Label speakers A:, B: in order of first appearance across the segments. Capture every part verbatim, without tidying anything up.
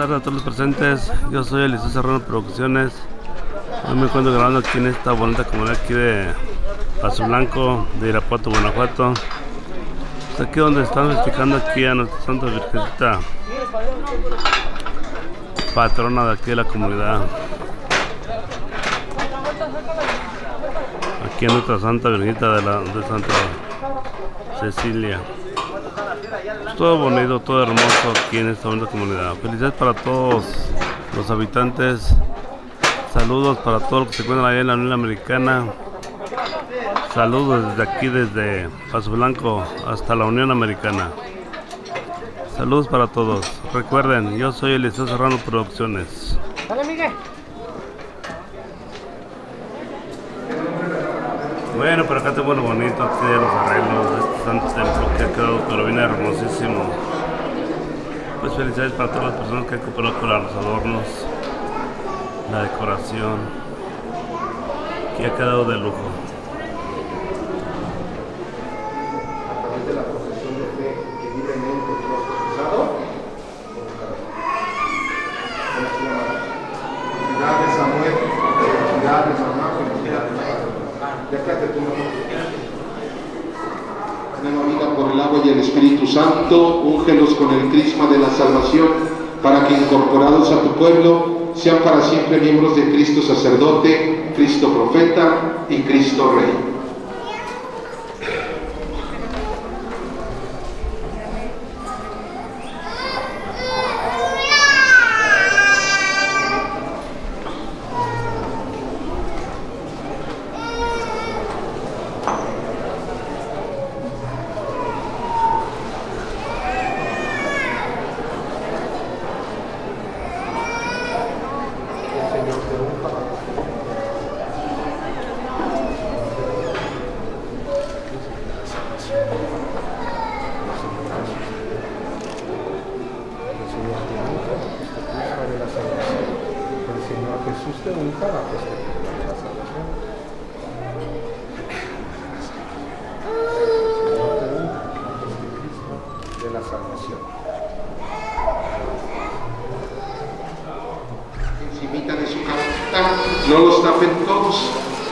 A: tardes a todos los presentes. Yo soy Eliseo Serrano Producciones. Hoy me encuentro grabando aquí en esta bonita comunidad aquí de Paso Blanco, de Irapuato, Guanajuato. Pues aquí donde están festejando aquí a nuestra Santa Virgencita, patrona de aquí de la comunidad. Aquí en nuestra Santa Virgencita de, la, de Santa Cecilia. Pues todo bonito, todo hermoso aquí en esta bonita comunidad. Felicidades para todos los habitantes. Saludos para todos los que se encuentran allá en la Unión Americana. Saludos desde aquí, desde Paso Blanco hasta la Unión Americana. Saludos para todos. Recuerden, yo soy Eliseo Serrano Producciones.
B: Dale, Miguel.
A: Bueno, por acá tengo bueno bonito, aquí de los arreglos de este santo templo que ha quedado, pero viene hermosísimo. Pues felicidades para todas las personas que han cooperado con los adornos, la decoración, que ha quedado de lujo.
C: A través de la profesión de fe que libremente tú has profesado, felicidades Samuel, felicidades mamá, felicidades padre. Déjate tú mejor. Nueva vida por el agua y el Espíritu Santo, úngelos con el crisma de la salvación, para que incorporados a tu pueblo sean para siempre miembros de Cristo sacerdote, Cristo profeta y Cristo rey. Jesús te unja la perspectiva de la salvación. El Señor te unja este Cristo de la salvación. Encimita de su cabeza, no los tapen todos.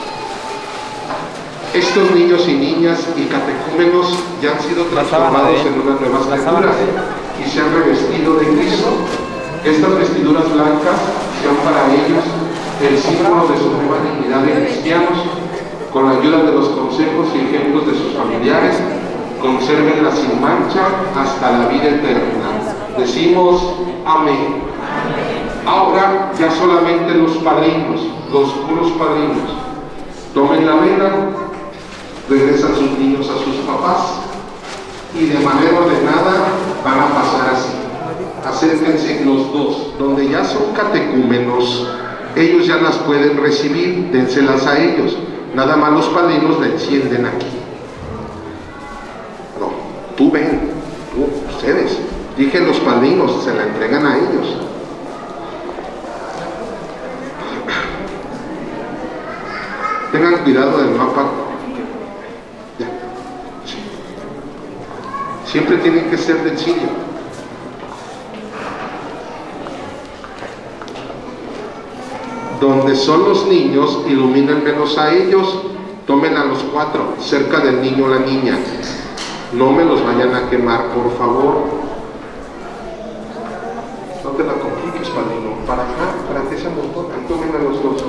C: Estos niños y niñas y catecúmenos ya han sido transformados en unas nuevas criaturas y se han revestido de Cristo. Estas vestiduras blancas sean para ellos el símbolo de su nueva dignidad de cristianos. Con la ayuda de los consejos y ejemplos de sus familiares, consérvenla sin mancha hasta la vida eterna. Decimos amén. Ahora ya solamente los padrinos, los puros padrinos, tomen la vela, regresan sus niños a sus papás y de manera ordenada van a pasar así. Acérquense los dos, donde ya son catecúmenos, ellos ya las pueden recibir, dénselas a ellos. Nada más los padrinos la encienden aquí. No, tú ven, tú, ustedes. Dije los padrinos, se la entregan a ellos. Tengan cuidado del mapa. Ya. Sí. Siempre tienen que ser del cirio. Donde son los niños, ilumínenmelos a ellos, tomen a los cuatro, cerca del niño o la niña. No me los vayan a quemar, por favor. No te la compliques, padrino. Para acá, para que ese montón, ahí tomen a los dos.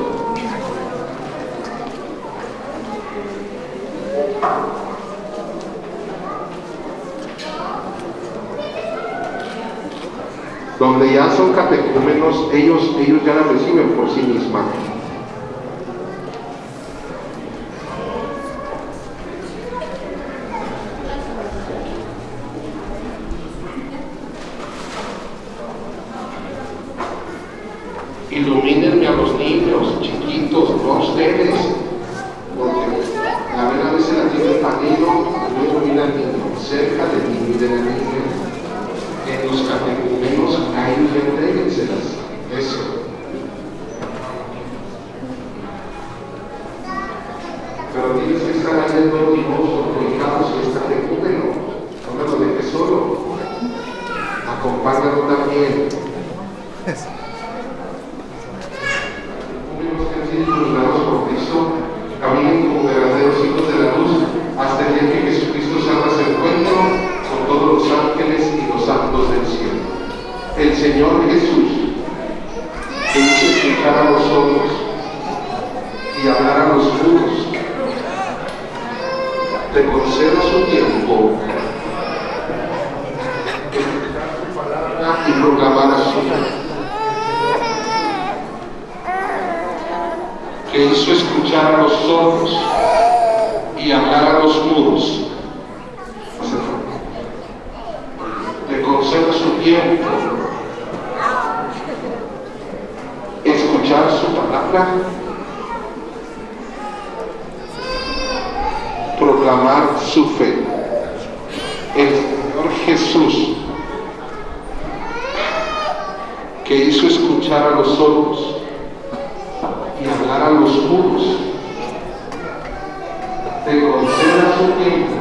C: Donde ya son catecúmenos, ellos, ellos ya la reciben por sí misma. Ilumínenme a los niños, chiquitos, no a ustedes, porque la vela a veces la tiene el padrino, no ilumina al niño, cerca del niño y de la niña. En los catecúmenos a ellos entréguenselas. Eso. Pero tienes que estar ahí todo mimoso, prohijados, y es catecúmeno. No me lo dejes solo. Acompáñalo también. te conceda su tiempo y proclamar su fe, que hizo escuchar a los sordos y hablar a los mudos. Te conceda su tiempo, escuchar su palabra, proclamar su fe. El Señor Jesús, que hizo escuchar a los sordos y hablar a los mudos, te conceda su tiempo,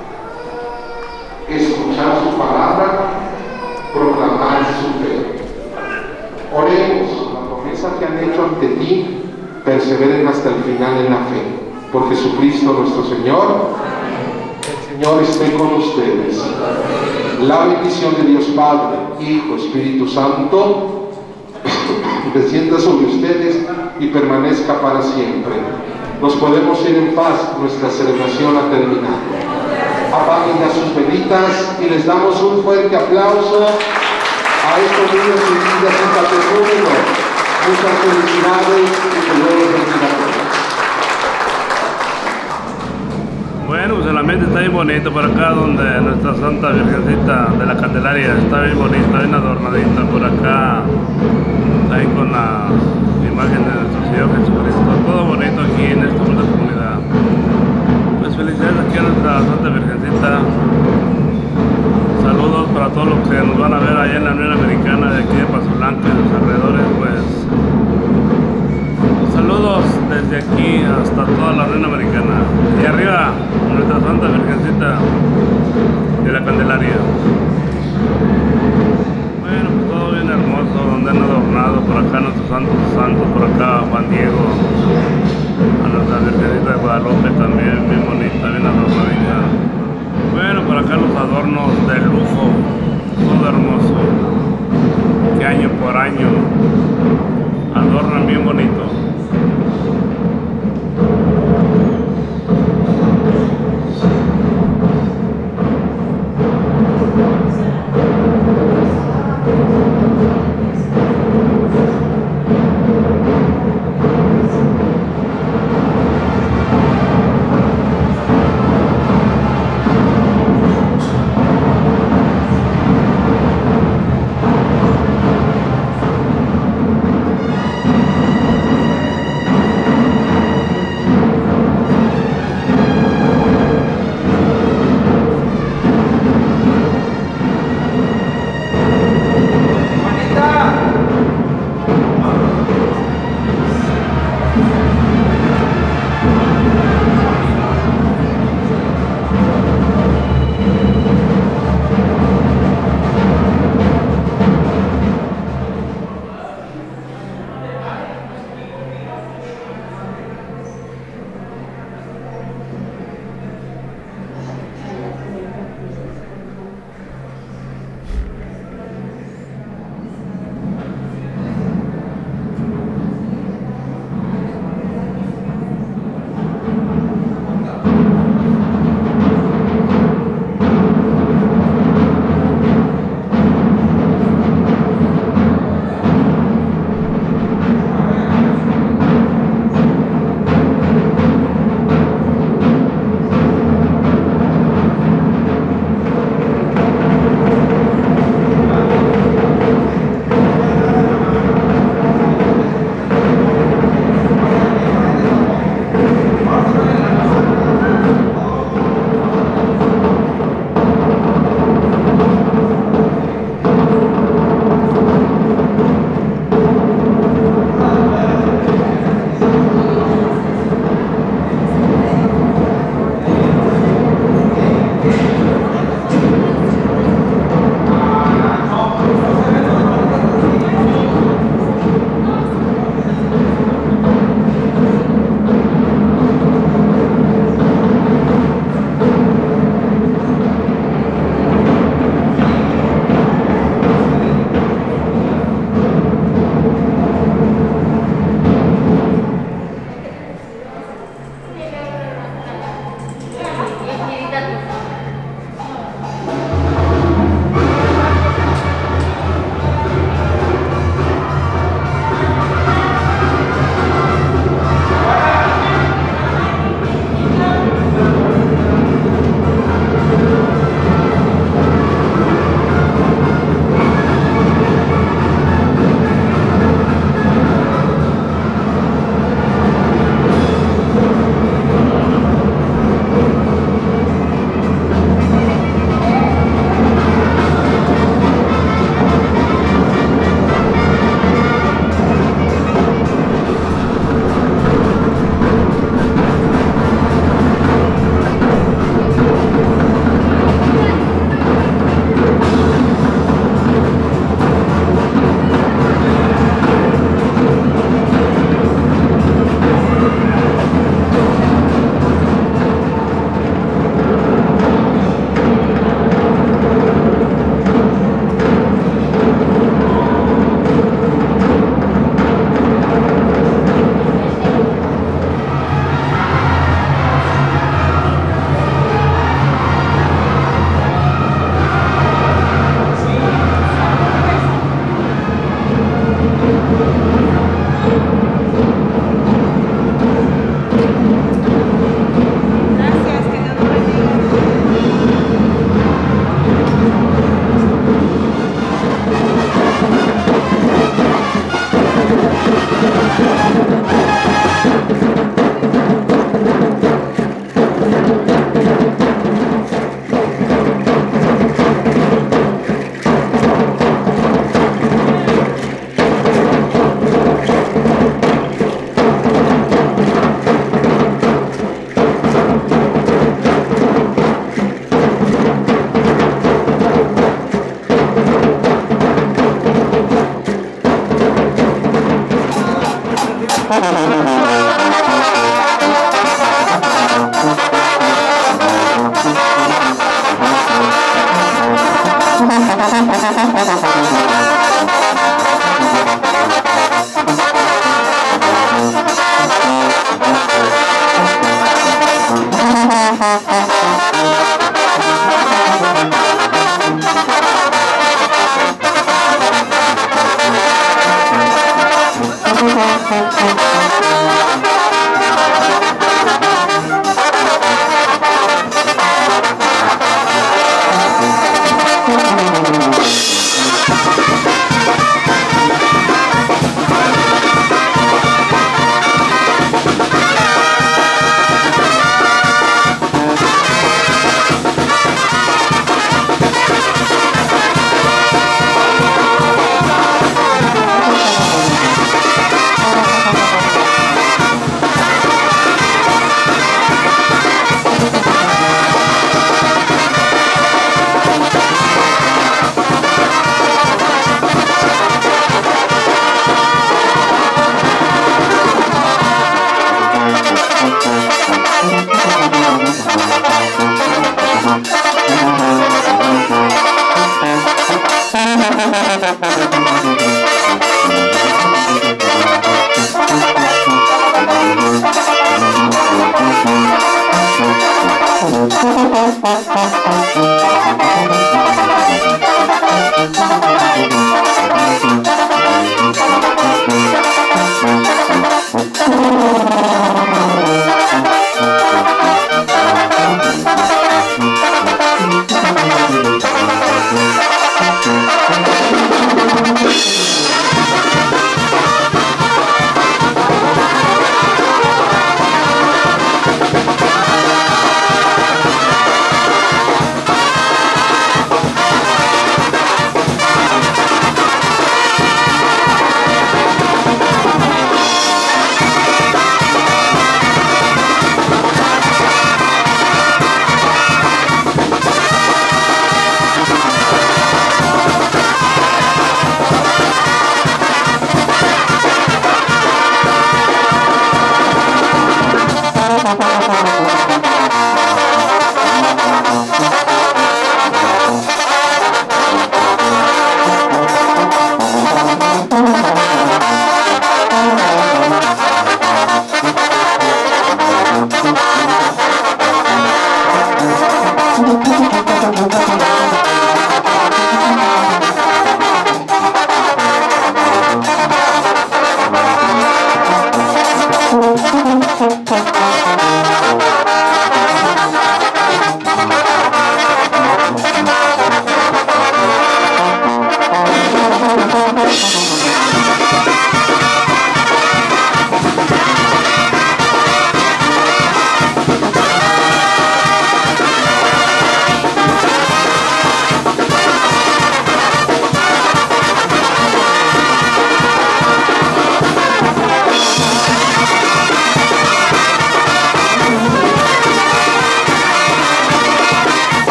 C: escuchar su palabra, proclamar su fe. Oremos, la promesa que han hecho ante ti, perseveren hasta el final en la fe. Por Jesucristo nuestro Señor. El Señor esté con ustedes. La bendición de Dios Padre, Hijo, Espíritu Santo, descienda sobre ustedes y permanezca para siempre. Nos podemos ir en paz, nuestra celebración ha terminado. Apaguen ya sus velitas y les damos un fuerte aplauso a estos niños y niñas en catecumenio. Muchas felicidades y que Dios los bendiga a todos.
A: Bueno, pues el ambiente está bien bonito por acá, donde nuestra Santa Virgencita de la Candelaria está bien bonita, bien adornadita por acá, ahí con la imagen de nuestro Señor Jesucristo. Todo bonito aquí en esta bonita comunidad. Pues felicidades aquí a nuestra Santa Virgencita. Saludos para todos los que nos van a ver allá en la Unión Americana de aquí de Paso Blanco y los alrededores. Pues saludos desde aquí hasta toda la Unión Americana. Y arriba, nuestra Santa Virgencita de la Candelaria. Bueno, pues todo bien hermoso, donde han adornado por acá nuestros santos santos, por acá Juan Diego, a nuestra Virgencita de Guadalupe también, bien bonita, bien adornadita. Bueno, por acá los adornos de lujo, todo hermoso, que año por año adornan bien bonito.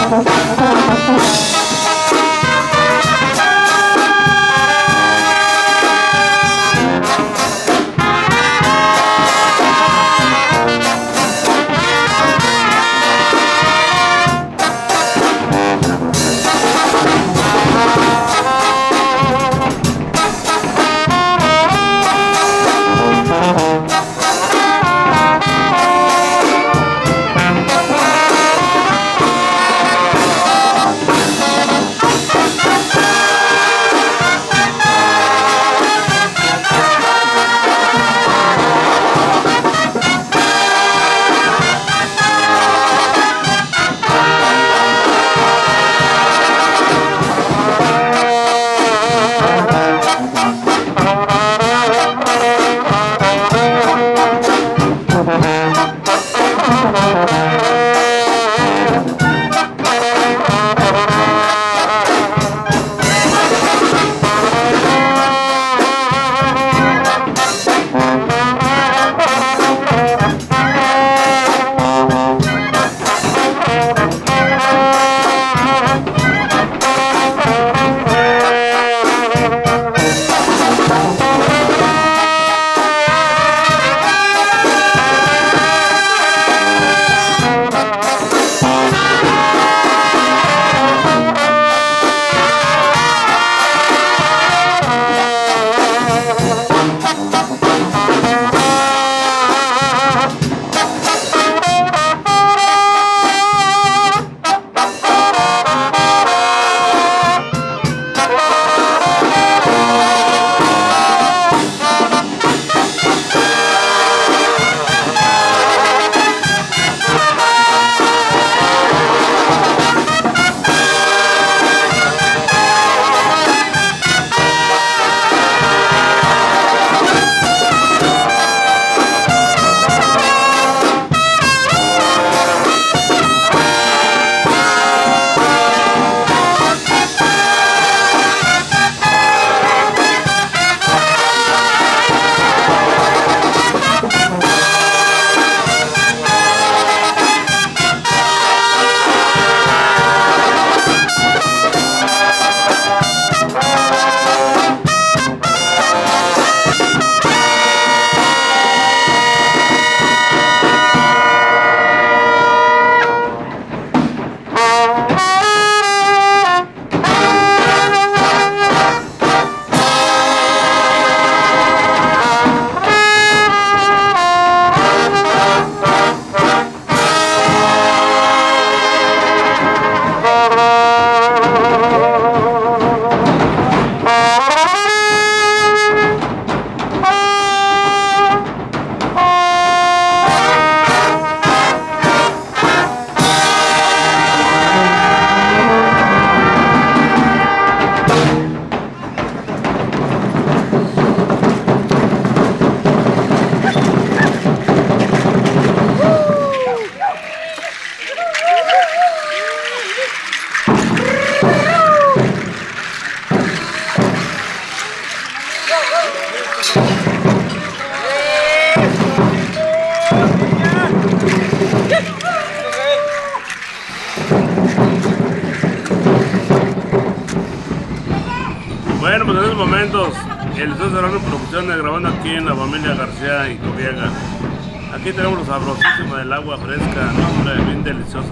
A: Bueno, pues en estos momentos el Liceo Serrano Producciones grabando aquí en la familia García y Turriaga. Aquí tenemos lo sabrosísimo del agua fresca, no, hombre, bien deliciosa.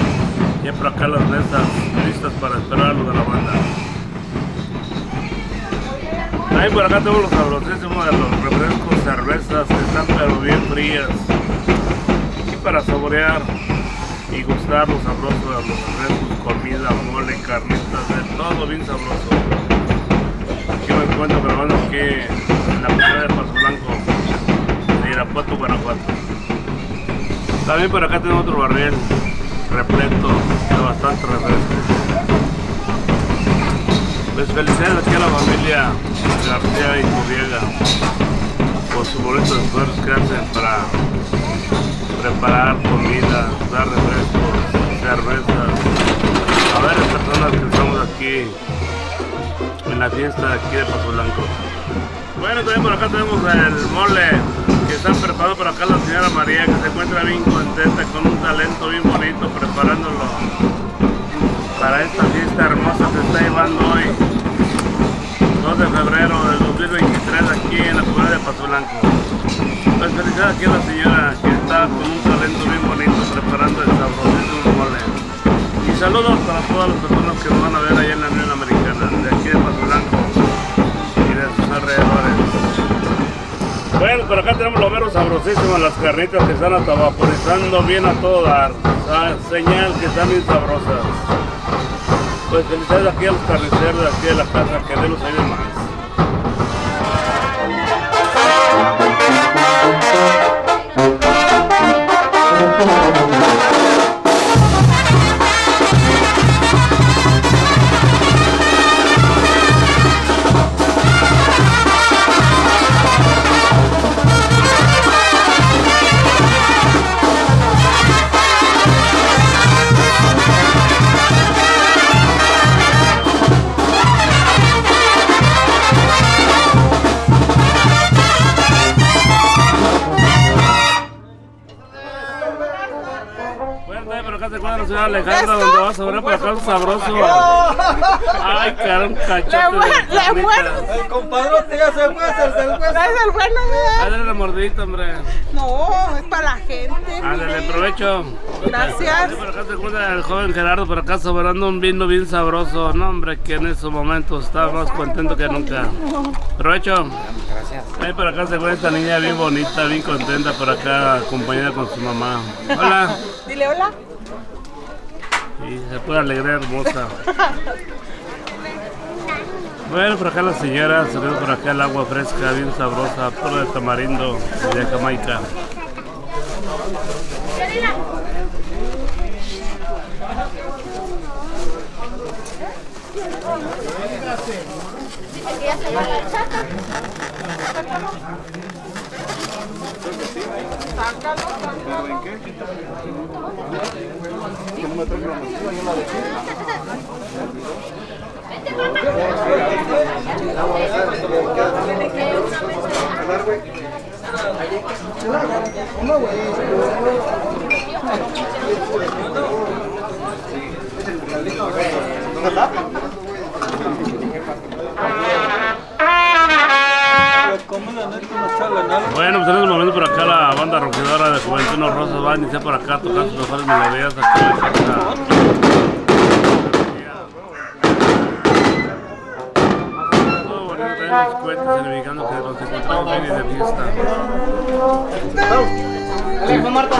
A: Ya por acá las mesas listas para esperar a los de la banda. Ahí por acá tenemos lo sabrosísimo de los refrescos, cervezas que están pero bien frías. Aquí para saborear y gustar lo sabroso de los refrescos, comida, mole, carnitas, de todo bien sabroso. Aquí me encuentro grabando aquí en la ciudad de Paso Blanco, de Irapuato, Guanajuato. También por acá tenemos otro barril repleto de bastante refrescos. Pues felicidades aquí a la familia García y Turriaga por su bonito esfuerzo que hacen para preparar comida, dar refrescos, cervezas a varias personas que estamos aquí en la fiesta de aquí de Paso Blanco. Bueno, también por acá tenemos el mole que están preparando por acá la señora María, que se encuentra bien contenta con un talento bien bonito preparándolo para esta fiesta hermosa que se está llevando hoy, dos de febrero del dos mil veintitrés, aquí en la comunidad de Paso Blanco. Pues felicidades aquí a la señora que está con un talento bien bonito preparando el sabrosísimo mole. Y saludos para todas las personas que nos van a ver allá en la Unión Americana, de aquí de Paso Blanco y de sus alrededores. Bueno, por acá tenemos los meros sabrosísimos, las carnitas que están hasta vaporizando bien a todo dar. Señal que están bien sabrosas. Pues felicidades aquí a los carniceros de aquí de la casa, que de los hay de más. Alejandra, donde vas a ver por acá un sabroso. Ay, cara, un cachote.
B: Le muero.
D: El compadrote ya se fue, se fue.
B: Es el bueno, mira.
A: Dale la mordidita, hombre.
B: No, es para la gente.
A: Ándale, provecho.
B: Gracias.
A: Por acá se encuentra el joven Gerardo, por acá saboreando un vino bien sabroso. No, hombre, que en esos momentos está más contento que nunca. Provecho.
D: Gracias.
A: Ahí por acá se encuentra esta niña bien bonita, bien contenta, por acá acompañada con su mamá. Hola.
B: Dile hola.
A: Y se puede alegrar, hermosa. Bueno, por acá la señora, salió por acá el agua fresca, bien sabrosa, puro de tamarindo de Jamaica. Bueno, pues en este momento por acá la banda roquedora de Juventud Rosas va a iniciar por acá a tocar sus mejores melodías aquí en la casa. Todo bonito, también los cohetes significando que nos encontramos bien de fiesta.
D: Alejo, Marta.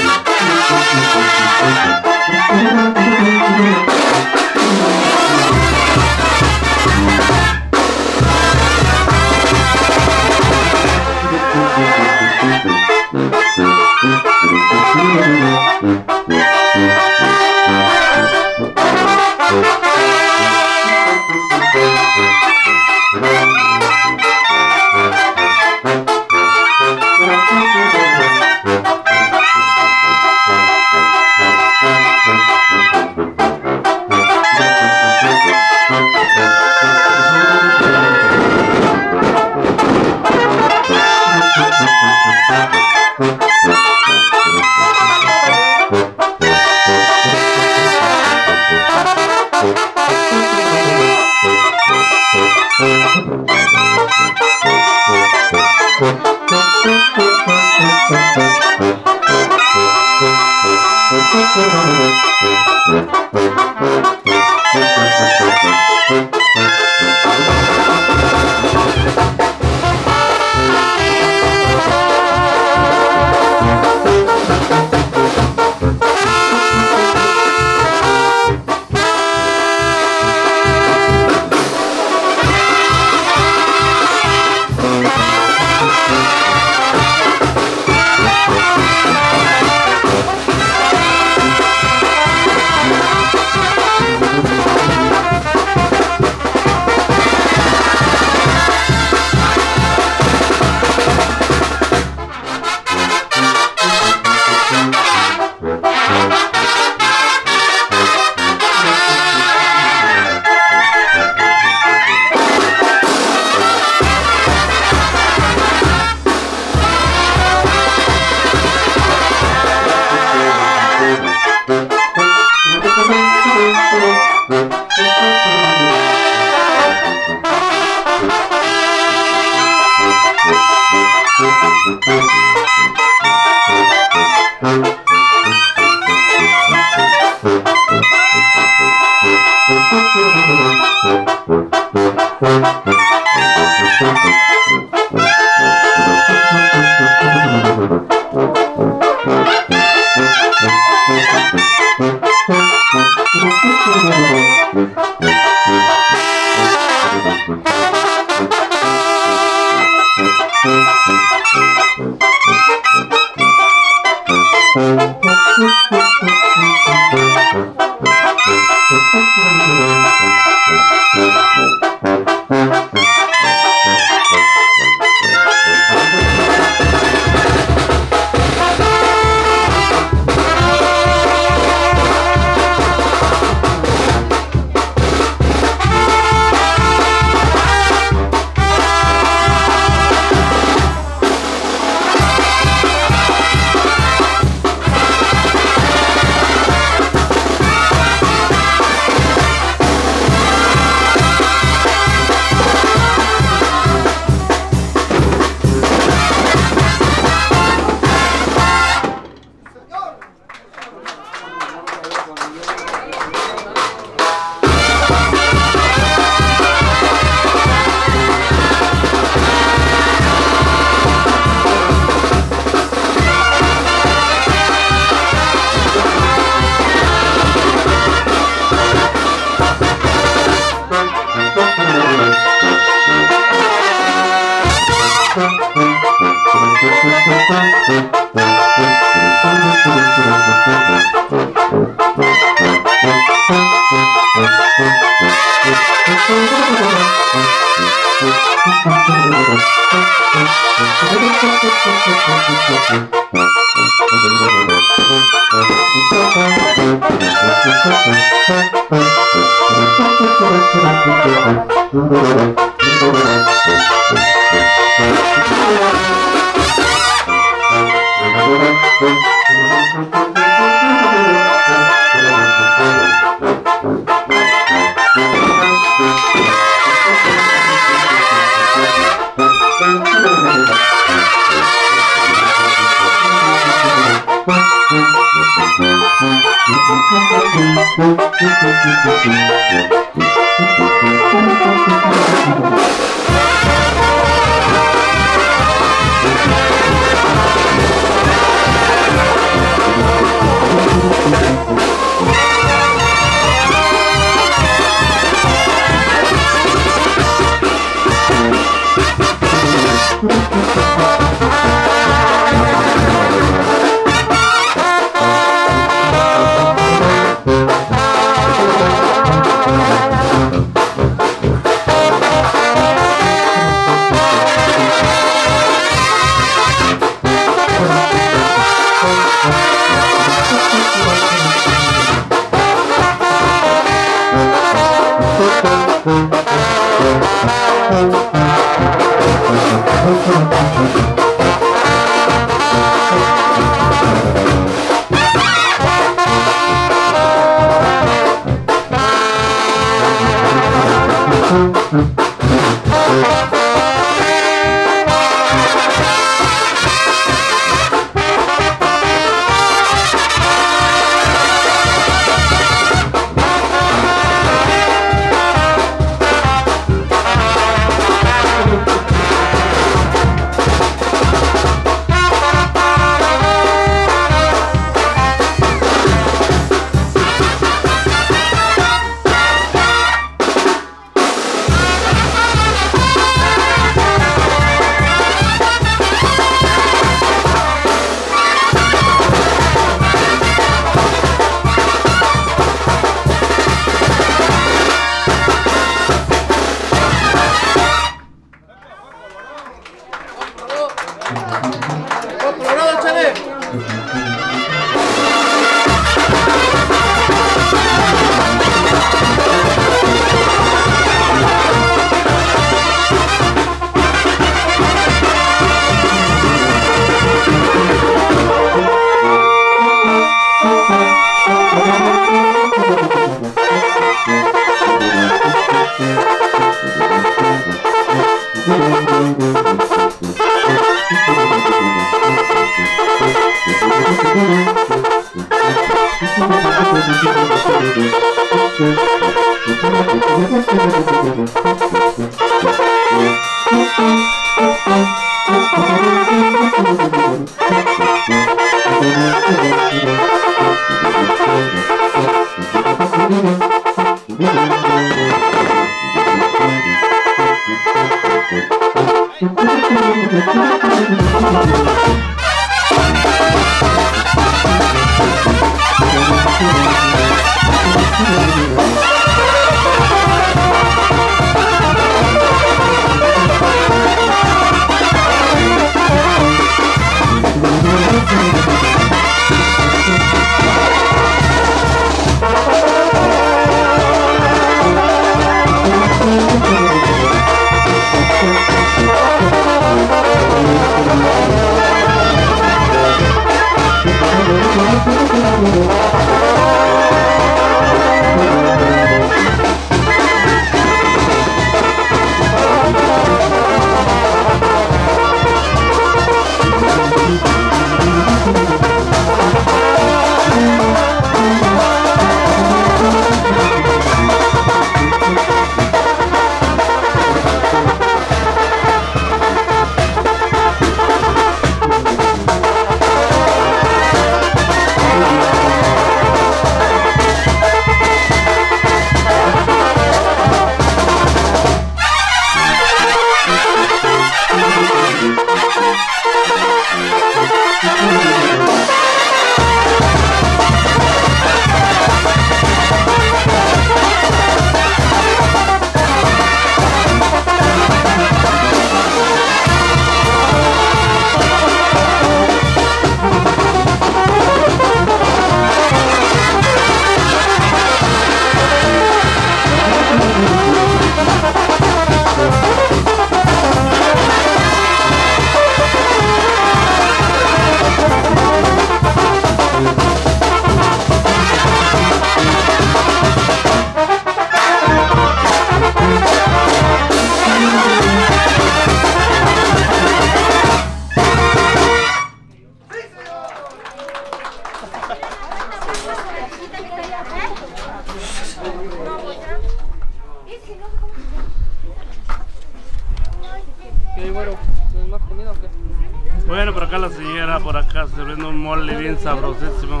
A: Bueno, por acá la señora, por acá sirviendo un mole bien sabrosísimo.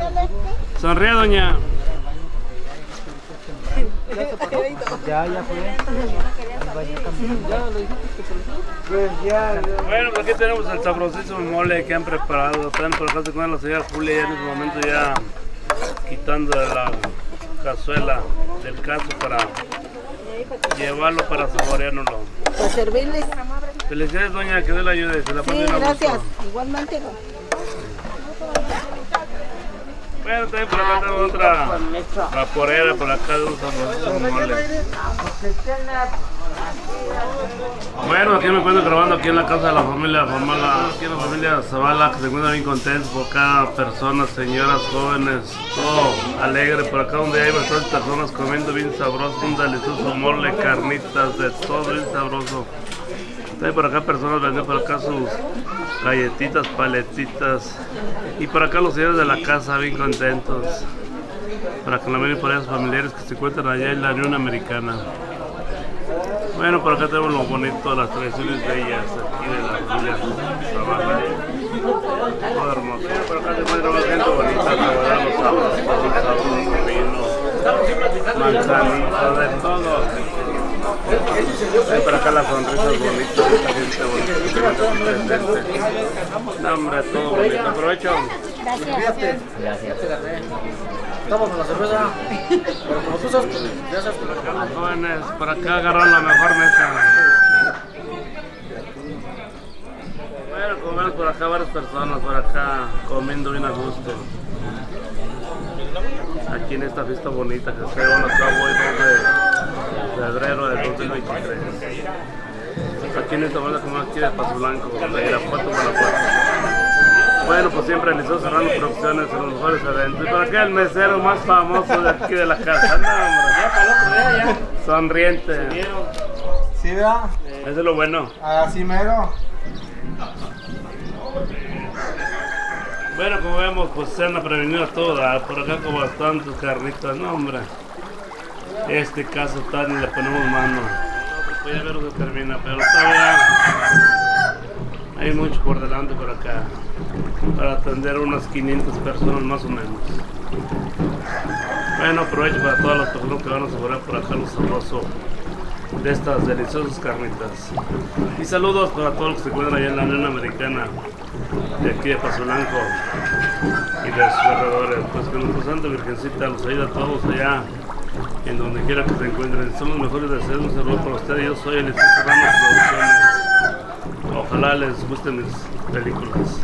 A: Sonríe, doña.
D: Ya, ya fue.
A: Bueno, pues aquí tenemos el sabrosísimo mole que han preparado. También por acá se encuentra la señora Julia ya en este momento ya quitando de la cazuela del caso para llevarlo para saboreárnoslo.
B: Para servirles.
A: Felicidades, doña, que Dios la ayude. Se la
B: Sí,
A: pase una
B: gracias.
A: gusto.
B: Igualmente.
A: Bueno, también por acá tenemos otra vaporera, por acá de un sabroso mole. Bueno, aquí me encuentro grabando aquí en la casa de la familia Zavala, aquí en la familia Zavala, que se encuentra bien contentos por cada persona, señoras, jóvenes, todo alegre. Por acá donde hay bastantes personas comiendo bien sabroso, un delicioso mole, carnitas, de todo bien sabroso. Hay por acá personas vendiendo por acá sus galletitas, paletitas. Y por acá los señores de la casa bien contentos. Para que la miren por esos familiares que se encuentran allá en la Unión Americana. Bueno, por acá tenemos lo bonito de las tradiciones bellas aquí de la familia Zavala. Todo hermoso. Por acá se encuentra más gente bonita, trabajar los sábados, los sábados, vino, manzanita, de todo. Hay por acá las sonrisas bonitas, esta gente bonita. No, hombre, todo bonito. Aprovecho.
D: Gracias. Gracias. Estamos con la cerveza, pero como tú sabes, ya sabes que
A: por acá los jóvenes, por acá agarran la mejor mesa. Bueno, como ven por acá varias personas, por acá comiendo bien a gusto. Aquí en esta fiesta bonita que se lleva a cabo hoy dos de febrero del dos mil veintitrés. Aquí en esta banda como aquí de Paso Blanco, de Irapuato, Guanajuato. Bueno, pues siempre realizó cerrando producciones en los mejores eventos. Y por acá el mesero más famoso de aquí de la casa. No, hombre.
D: ya para el otro día ya.
A: Sonriente.
E: ¿Sí, verdad?
A: Eso es lo bueno.
E: Así mero.
A: Bueno, como vemos, pues se han prevenido todas. Por acá con bastantes carnitas. No, hombre. Este caso tal ni le ponemos mano. Pues ya ver que termina, pero todavía hay mucho por delante por acá. Para atender unas quinientas personas más o menos. Bueno, aprovecho para todas las personas que van a saborear por acá lo sabroso de estas deliciosas carnitas. Y saludos para todos los que se encuentran allá en la Unión Americana, de aquí de Paso Blanco y de sus alrededores. Pues que nuestra Santa Virgencita los ayude a todos allá, en donde quiera que se encuentren. Son los mejores deseos. Un saludo para ustedes. Yo soy Eliseo Ramos Producciones. Ojalá les gusten mis películas.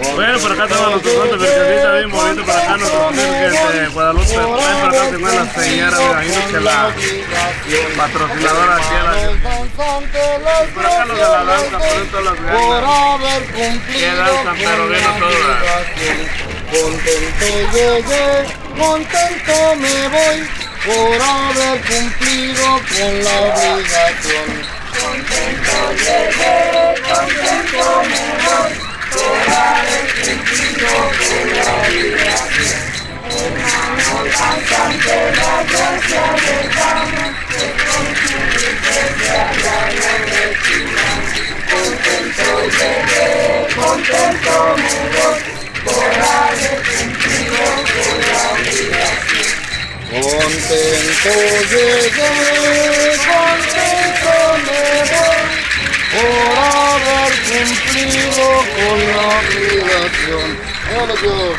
A: Bueno, por acá estamos nuestros santos virgencita, bien bonito por acá nuestros virgen de Guadalupe. Ven por acá se encuentra la señora, me imagino que la patrocinadora aquí a la... Por acá los de la danza, ponen todas las ganas. Que danzan, pero bien a todas.
F: Contento llegué, contento me voy, por haber cumplido con la obligación. Contento llegué, contento me voy, por haber cumplido con la obligación. Hermanos danzantes, la gracia de Dama, que con su riqueza la recibirán. Contento llegué, contento me voy, por haber cumplido con la obligación. Contento llegué, contento me voy, por haber cumplido con la obligación. ¡Hola, Dios!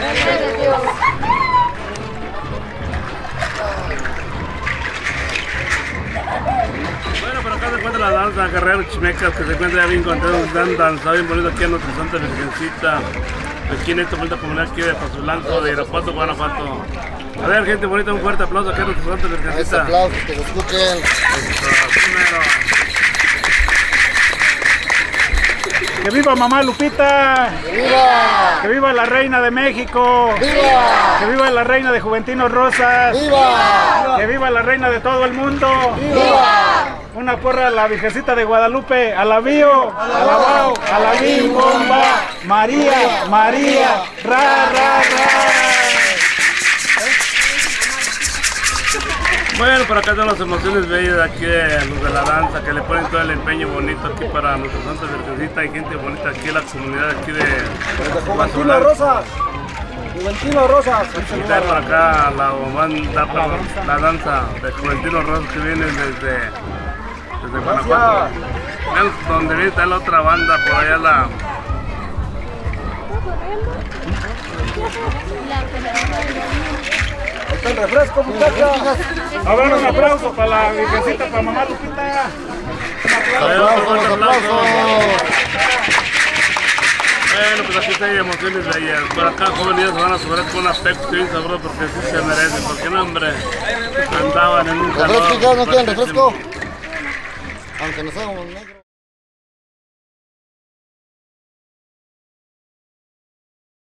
A: Bueno, por acá se encuentra la danza Guerrero Chimecas, que se encuentra bien contentos, están danzando bien bonito aquí en nuestra Santa Virgencita. Aquí en esta bonita comunidad aquí de Paso Blanco, de Irapuato, Guanajuato. A ver, gente bonita, un fuerte aplauso aquí a nuestra Santa Virgencita.
F: Ese aplauso, que lo escuchen.
A: Primero.
E: ¡Que viva mamá Lupita!
F: ¡Que viva!
E: ¡Que viva la reina de México!
F: ¡Viva!
E: ¡Que viva la reina de Juventinos Rosas!
F: ¡Viva!
E: ¡Que viva la reina de todo el mundo!
F: ¡Viva!
E: Una porra a la Virgencita de Guadalupe, a la Bío, a la Bao, a la Bim Bomba, María, María, ra, ra, ra.
A: Bueno, por acá están las emociones bellas de aquí, de los de la danza, que le ponen todo el empeño bonito aquí para nuestra Santa Virgencita. Hay gente bonita aquí en la comunidad aquí de
D: Juventino Rosas. Juventino Rosas.
A: Y está por acá la banda, perdón, la danza de Juventino Rosas que viene desde, desde Guanajuato. Vean donde viene está la otra banda, por allá la...
D: Está el refresco, muchachas.
E: A ver, un aplauso para la Virgencita, para mamá Lupita.
A: Aplausos, aplausos. Bueno, pues aquí hay emociones de ellas. Por acá jóvenes van a subir con un aspecto bien sabroso porque sí se merecen. Porque no, hombre, andaban en un calor.
F: ¿Refresco ya no quieren refresco? Aunque no seamos negros.